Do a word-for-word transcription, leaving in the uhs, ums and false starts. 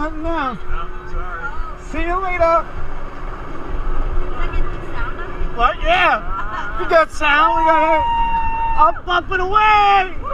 nothing now. No, sorry. See you later. What? Yeah. We got sound. We got it. Up, up and away.